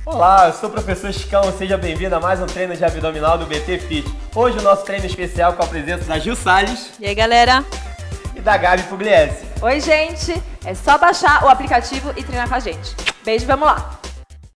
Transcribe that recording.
Olá, eu sou o professor Chicão, seja bem-vindo a mais um treino de abdominal do BT Fit. Hoje o nosso treino especial com a presença da Gil Salles. E aí, galera? E da Gabi Pugliese. Oi, gente! É só baixar o aplicativo e treinar com a gente. Beijo, vamos lá!